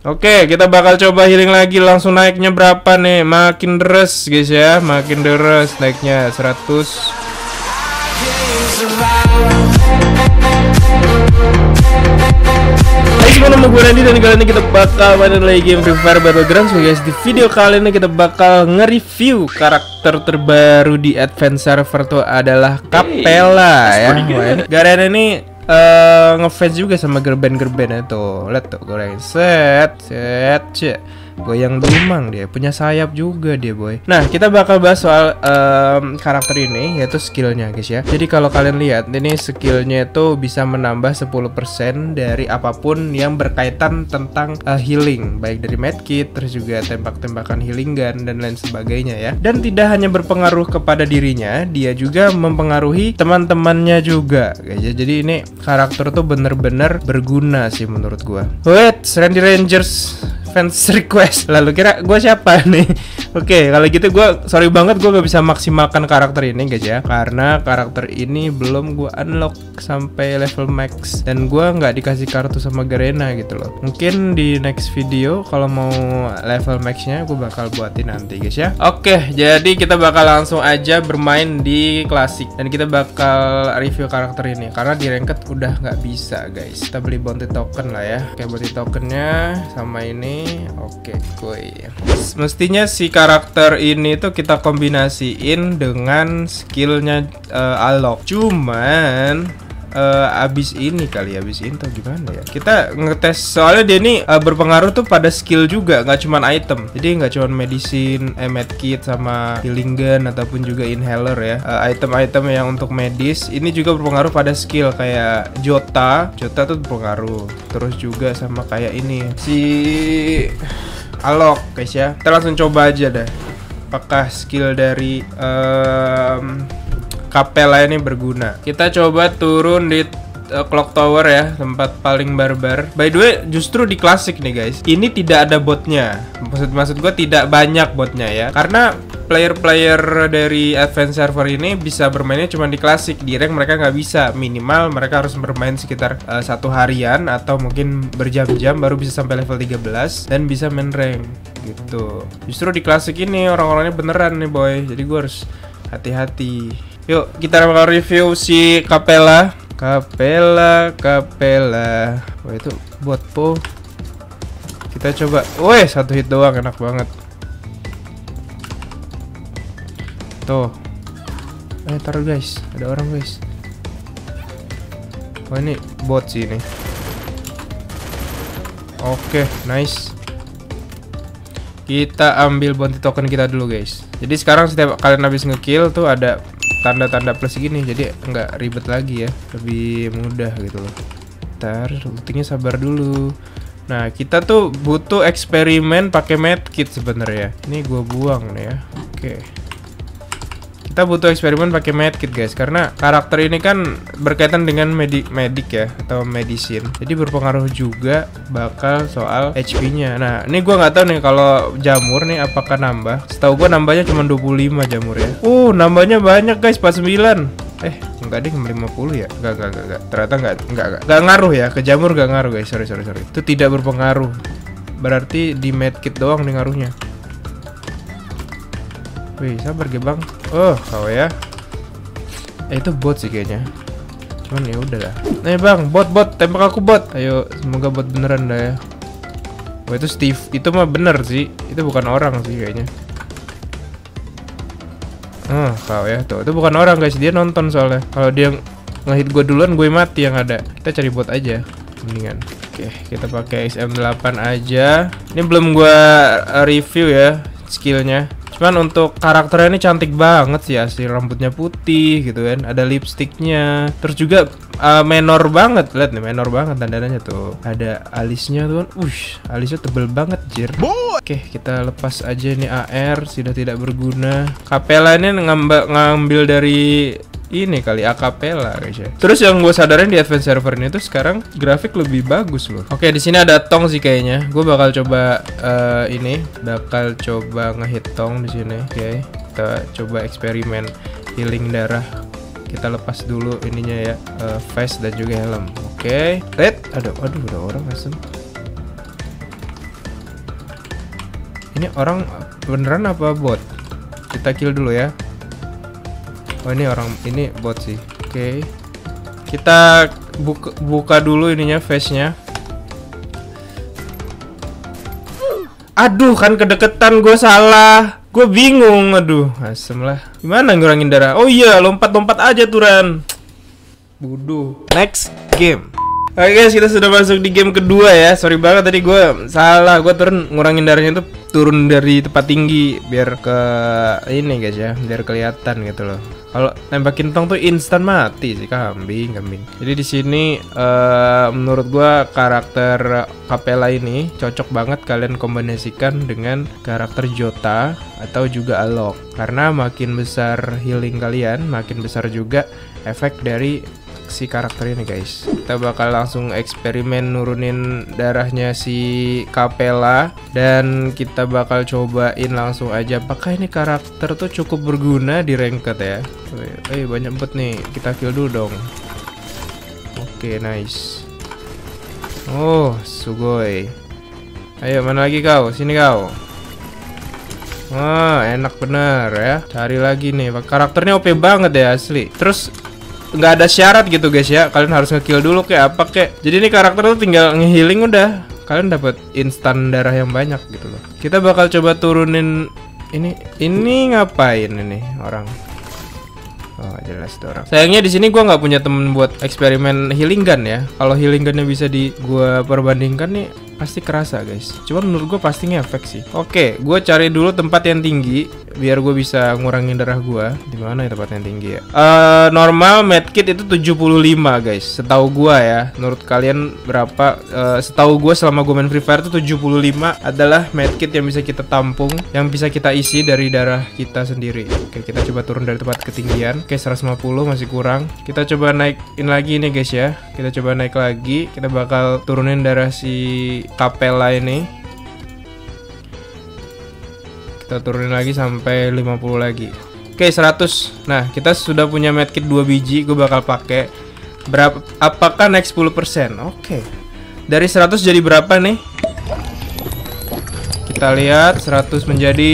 Oke, kita bakal coba healing lagi. Langsung naiknya berapa nih? Makin deres guys ya. Makin deres naiknya 100. Hai semua, nama gue Randy dan kali ini kita bakal main lagi game Free Fire Battlegrounds guys. Di video kali ini kita bakal nge-review karakter terbaru di Advanced Server tuh adalah Capella ya. Wah, ini Garen ini ngefans juga sama gerben-gerben itu. Lihat tuh goreng. Set. Goyang dumang dia, punya sayap juga dia boy. Nah, kita bakal bahas soal karakter ini, yaitu skillnya guys ya. Jadi kalau kalian lihat, ini skillnya itu bisa menambah 10% dari apapun yang berkaitan tentang healing, baik dari medkit, terus juga tembak-tembakan healing gun dan lain sebagainya ya. Dan tidak hanya berpengaruh kepada dirinya, dia juga mempengaruhi teman-temannya juga guys ya. Jadi ini karakter tuh bener-bener berguna sih menurut gua. Wait, Randy Rangers fans request. Lalu kira gue siapa nih? Oke, kalau gitu gue sorry banget gue gak bisa maksimalkan karakter ini guys ya, karena karakter ini belum gue unlock sampai level max dan gue nggak dikasih kartu sama Garena gitu loh. Mungkin di next video kalau mau level maxnya gue bakal buatin nanti guys ya. Oke, jadi kita bakal langsung aja bermain di klasik dan kita bakal review karakter ini karena di ranked udah nggak bisa guys. Kita beli bounty token lah ya. Oke, bounty tokennya sama ini. Oke, kuy. Mestinya si karakter ini tuh kita kombinasiin dengan skillnya Alok. Cuman abis ini tuh gimana ya? Kita ngetes soalnya dia ini berpengaruh tuh pada skill juga, nggak cuman item. Jadi nggak cuman medicine, medkit sama healing gun ataupun juga inhaler ya. Item-item yang untuk medis ini juga berpengaruh pada skill kayak Jota tuh berpengaruh. Terus juga sama kayak ini si Alok guys ya. Kita langsung coba aja deh. Apakah skill dari Capella ini berguna? Kita coba turun di Clock Tower ya, tempat paling barbar. By the way, justru di klasik nih guys, ini tidak ada botnya. Maksud gue tidak banyak botnya ya, karena player-player dari Advanced Server ini bisa bermainnya cuma di klasik. Di rank mereka nggak bisa, minimal mereka harus bermain sekitar 1 harian atau mungkin berjam-jam baru bisa sampai level 13 dan bisa main rank gitu. Justru di klasik ini orang-orangnya beneran nih boy, jadi gue harus hati-hati. Yuk kita bakal review si Capella. Wah, itu bot po. Kita coba. Woi, 1 hit doang, enak banget. Tuh. Taruh guys, ada orang guys. Oh, ini bot sih ini. Oke, nice. Kita ambil bounty token kita dulu guys. Jadi sekarang setiap kalian habis ngekill tuh ada tanda-tanda plus gini, jadi nggak ribet lagi ya, lebih mudah gitu loh. Ntar ultinya sabar dulu. Nah, kita tuh butuh eksperimen pakai medkit sebenarnya. Ini gua buang nih ya. Oke. Kita butuh eksperimen pakai medkit guys, karena karakter ini kan berkaitan dengan medik ya atau medicine. Jadi berpengaruh juga bakal soal HP-nya. Nah, ini gua nggak tahu nih kalau jamur nih apakah nambah. Setahu gua nambahnya cuma 25 jamur ya. Nambahnya banyak guys, 49. Enggak deh, 50 ya? Enggak. Ternyata enggak ngaruh ya, ke jamur enggak ngaruh guys. Sorry. Itu tidak berpengaruh. Berarti di medkit doang nih ngaruhnya. Wih, sabar bang. Kau ya. Itu bot sih kayaknya. Cuman ya udahlah. Bang, bot, tembak aku bot. Ayo, semoga bot beneran dah ya. Wah, itu Steve. Itu mah bener sih. Itu bukan orang sih kayaknya. Kau ya. Tuh, itu bukan orang guys. Dia nonton soalnya. Kalau dia ngehit gue duluan, gue mati yang ada. Kita cari bot aja. Mendingan. Oke, kita pakai XM8 aja. Ini belum gue review ya skillnya. Cuman untuk karakternya ini cantik banget sih asli, rambutnya putih gitu kan, ada lipstiknya, terus juga menor banget, lihat nih menor banget tandanya tuh, ada alisnya tuh kan, alisnya tebel banget jir. Oke, kita lepas aja ini AR, sudah tidak berguna. Capella ini ngambil dari ini kali Acapella guys ya. Terus yang gue sadarin di Advanced Server ini tuh sekarang grafik lebih bagus loh. Oke, di sini ada tong sih kayaknya. Gue bakal coba ngehit tong di sini. Oke, kita coba eksperimen healing darah. Kita lepas dulu ininya ya, vest dan juga helm. Oke, aduh ada orang asem. Ini orang beneran apa bot? Kita kill dulu ya. Oh ini orang, ini bot sih. Oke. Kita buka dulu ininya, face-nya. Aduh, kan kedeketan, gue salah. Gue bingung, aduh. Asem lah. Gimana ngurangin darah? Oh iya, lompat-lompat aja Turan. Bodoh. Next game. Oke guys, kita sudah masuk di game kedua ya. Sorry banget tadi gue salah. Gue turun ngurangin darahnya tuh turun dari tempat tinggi biar ke ini guys ya, biar kelihatan gitu loh. Kalau nembakin tong tuh instan mati sih, kambing. Jadi di sini menurut gue karakter Capella ini cocok banget kalian kombinasikan dengan karakter Jota atau juga Alok. Karena makin besar healing kalian, makin besar juga efek dari si karakter ini guys. Kita bakal langsung eksperimen nurunin darahnya si Capella dan kita bakal cobain langsung aja apakah ini karakter tuh cukup berguna di ranked ya. Banyak bot nih, kita kill dulu dong. Oke, nice. Oh, sugoi. Ayo, mana lagi kau? Sini kau. Wah, enak bener ya. Cari lagi nih, karakternya OP banget ya asli. Terus nggak ada syarat gitu guys ya, kalian harus ngekill dulu kayak apa kek. Jadi ini karakter tuh tinggal ngehealing udah, kalian dapat instan darah yang banyak gitu loh. Kita bakal coba turunin ini ngapain ini orang? Oh jelas tuh orang. Sayangnya di sini gua nggak punya temen buat eksperimen healing gun ya. Kalau healing gunnya bisa gua perbandingkan nih pasti kerasa guys. Cuma menurut gue pasti ngefek sih. Oke, gue cari dulu tempat yang tinggi biar gue bisa ngurangin darah gue. Di mana ya tempat yang tinggi ya? Normal medkit itu 75 guys. Setahu gue ya. Menurut kalian berapa? Setahu gue selama gue main Free Fire itu 75 adalah medkit yang bisa kita tampung, yang bisa kita isi dari darah kita sendiri. Oke, kita coba turun dari tempat ketinggian. Oke, 150 masih kurang. Kita coba naikin lagi nih guys ya. Kita coba naik lagi. Kita bakal turunin darah si Capella ini. Kita turunin lagi sampai 50 lagi. Oke, 100. Nah, kita sudah punya medkit 2 biji. Gue bakal pakai. Berapa? Apakah naik 10%? Oke. Dari 100 jadi berapa nih? Kita lihat 100 menjadi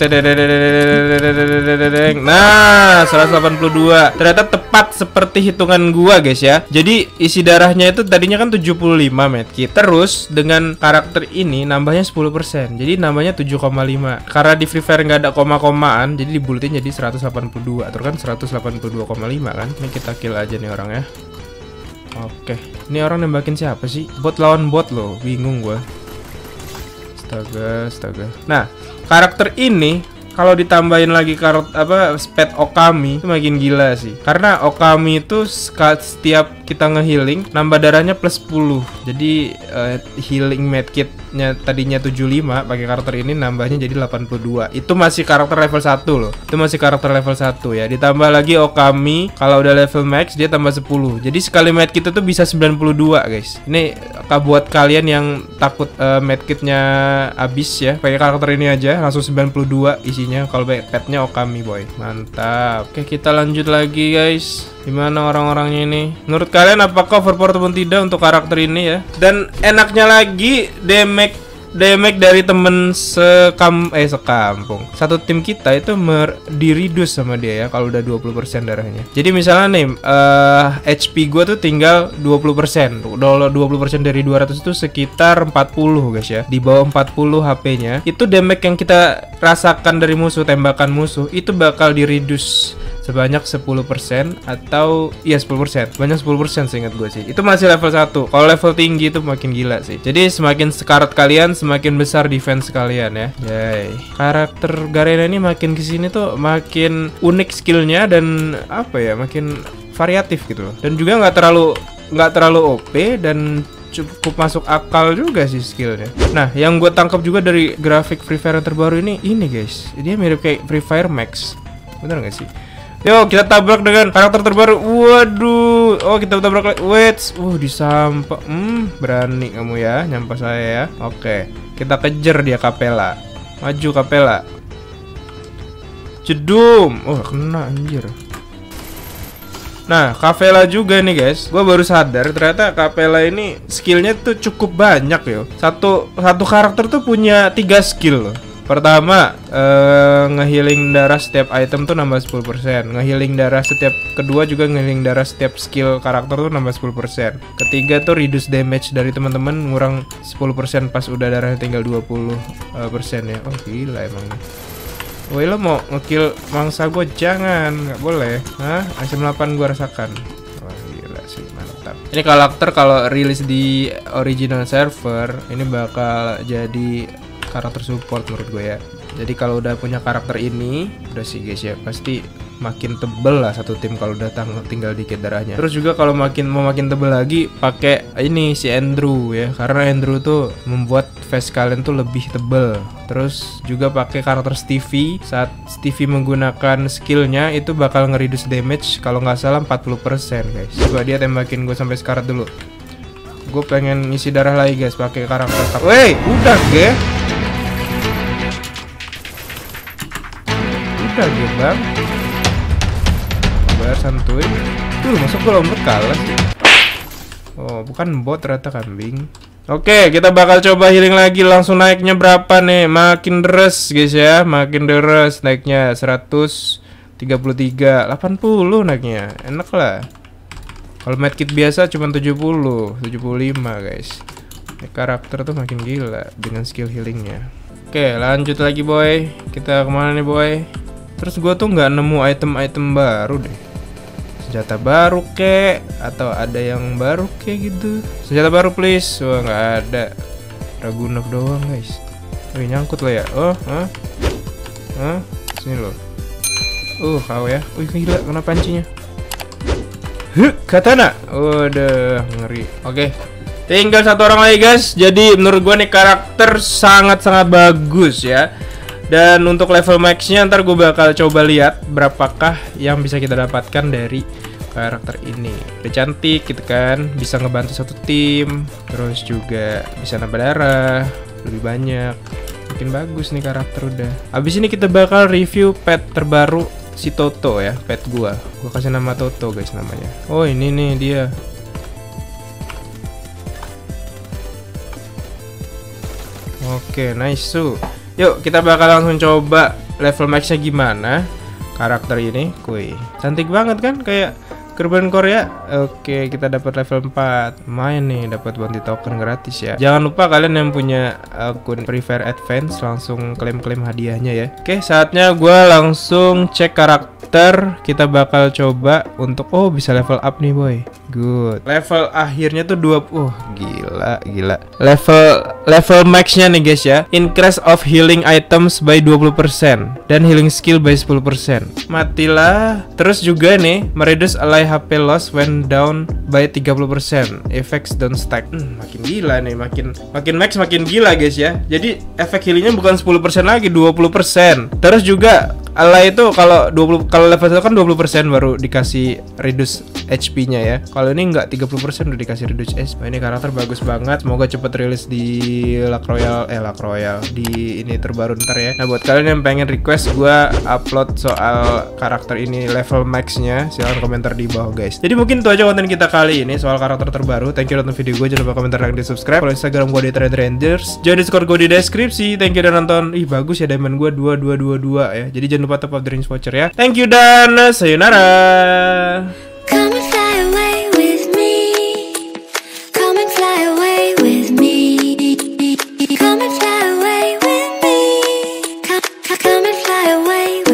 nah 182. Ternyata tepat seperti hitungan gua guys ya. Jadi isi darahnya itu tadinya kan 75 medkit. Terus dengan karakter ini nambahnya 10%. Jadi nambahnya 7,5. Karena di Free Fire nggak ada koma-komaan, jadi dibulatin jadi 182. Terus kan 182,5 kan. Ini kita kill aja nih orang ya. Oke. Ini orang nembakin siapa sih? Bot lawan bot loh. Bingung gua. Astaga. Nah, karakter ini kalau ditambahin lagi speed Okami itu makin gila sih. Karena Okami itu setiap kita ngehealing nambah darahnya plus 10. Jadi healing medkitnya tadinya 75 pakai karakter ini nambahnya jadi 82. Itu masih karakter level 1 loh. Itu masih karakter level 1 ya. Ditambah lagi Okami kalau udah level max dia tambah 10. Jadi sekali medkit itu bisa 92 guys. Ini buat kalian yang takut medkitnya habis ya, pakai karakter ini aja langsung 92 isinya. Kalau petnya Okami boy. Mantap. Oke, kita lanjut lagi guys. Gimana orang-orangnya ini? Menurut kalian apakah overpowered ataupun tidak untuk karakter ini ya? Dan enaknya lagi damage dari temen sekampung. Satu tim kita itu di-reduce sama dia ya kalau udah 20% darahnya. Jadi misalnya nih HP gue tuh tinggal 20%. Kalau 20% dari 200 itu sekitar 40 guys ya. Di bawah 40 HP-nya. Itu damage yang kita rasakan dari musuh, tembakan musuh itu bakal di-reduce sebanyak 10% atau iya 10%. Banyak 10% seingat gue sih. Itu masih level 1. Kalau level tinggi itu makin gila sih. Jadi semakin sekarat kalian semakin besar defense kalian ya. Yay. Karakter Garena ini makin kesini tuh makin unik skillnya dan apa ya, makin variatif gitu. Dan juga nggak terlalu OP dan cukup masuk akal juga sih skillnya. Nah, yang gue tangkap juga dari grafik Free Fire yang terbaru ini guys, dia mirip kayak Free Fire Max. Bener nggak sih? Yo, kita tabrak dengan karakter terbaru. Waduh. Oh, kita tabrak lagi. Wait. Disampak. Berani kamu ya nyampa saya ya. Oke. Kita kejar dia Capella. Maju Capella. Jedum. Oh, kena anjir. Nah, Capella juga nih guys. Gue baru sadar ternyata Capella ini skillnya tuh cukup banyak yo. Satu karakter tuh punya 3 skill loh. Pertama, ngehealing darah setiap item tuh nambah 10%. Ngehealing darah setiap kedua juga ngehealing darah setiap skill karakter tuh nambah 10%. Ketiga tuh reduce damage dari teman-teman ngurang 10% pas udah darahnya tinggal 20% ya. Oh gila emang. Woi lo mau ngekill mangsa gue jangan, nggak boleh. Hah? Item 8 gue rasakan. Oh gila sih mantap. Ini karakter kalau rilis di original server ini bakal jadi karakter support menurut gue ya. Jadi kalau udah punya karakter ini udah sih guys ya, pasti makin tebel lah satu tim kalau udah tinggal dikit darahnya. Terus juga kalau mau makin tebel lagi pakai ini si Andrew ya, karena Andrew tuh membuat face kalian tuh lebih tebel. Terus juga pakai karakter Stevie, saat Stevie menggunakan skillnya itu bakal nge-reduce damage kalau nggak salah 40% guys. Coba dia tembakin gue sampai sekarat dulu. Gue pengen ngisi darah lagi guys pakai karakter. Woi udah ge. Udah gitu bang, bayar santuy. Tuh masuk gue lompat kalah sih. Oh bukan bot ternyata kambing. Oke kita bakal coba healing lagi. Langsung naiknya berapa nih? Makin deres guys ya, makin deres naiknya 133, 80 naiknya. Enak lah. Kalau medkit biasa cuma 70, 75 guys. Ini karakter tuh makin gila dengan skill healingnya. Oke lanjut lagi boy. Kita kemana nih boy? Terus gue tuh nggak nemu item-item baru deh. Senjata baru kek, atau ada yang baru kek gitu. Senjata baru please. Wah nggak ada. Ragunov doang guys. Wih nyangkut lo ya. Oh, sini lo. Kau ya. Wih gila kena pancinya. Katana. Udah ngeri. Oke. Tinggal satu orang lagi guys. Jadi menurut gue nih karakter sangat-sangat bagus ya. Dan untuk level maxnya ntar gue bakal coba lihat berapakah yang bisa kita dapatkan dari karakter ini. Udah cantik gitu kan, bisa ngebantu satu tim, terus juga bisa nambah darah lebih banyak. Makin bagus nih karakter udah. Abis ini kita bakal review pet terbaru si Toto ya, pet gua kasih nama Toto guys namanya. Oh ini nih dia. Oke nice su. Yuk kita bakal langsung coba level maxnya gimana karakter ini. Kuy cantik banget kan kayak Gerban Korea. Oke kita dapat level 4. Main nih dapat bounty token gratis ya. Jangan lupa kalian yang punya akun Free Fire Advance langsung klaim-klaim hadiahnya ya. Oke saatnya gue langsung cek karakter. Kita bakal coba untuk bisa level up nih boy. Good. Level akhirnya tuh 20. Gila. Level maxnya nih guys ya. Increase of healing items by 20% dan healing skill by 10%. Matilah. Terus juga nih mereduce ally HP loss when down by 30%. Effects don't stack. Makin gila nih, makin max makin gila guys ya. Jadi efek healingnya bukan 10% lagi, 20%. Terus juga ally itu kalau level 1 kan 20% baru dikasih reduce HP-nya ya. Kalau ini enggak 30% udah dikasih reduce HP. Ini karakter bagus banget. Semoga cepet rilis di Luck Royale di ini terbaru ntar ya. Nah buat kalian yang pengen request gua upload soal karakter ini level max-nya, silahkan komentar di bawah guys. Jadi mungkin itu aja konten kita kali ini soal karakter terbaru. Thank you udah nonton video gue. Jangan lupa komentar, like, dan subscribe. Follow Instagram gue di Trenders. Join Discord gue di deskripsi. Thank you udah nonton. Ih bagus ya diamond gue 2222 ya. Jadi jangan lupa top up the range voucher ya. Thank you dan sayonara. Come and fly away with me. Come and fly away with me. Come and fly away with me. Come and fly away.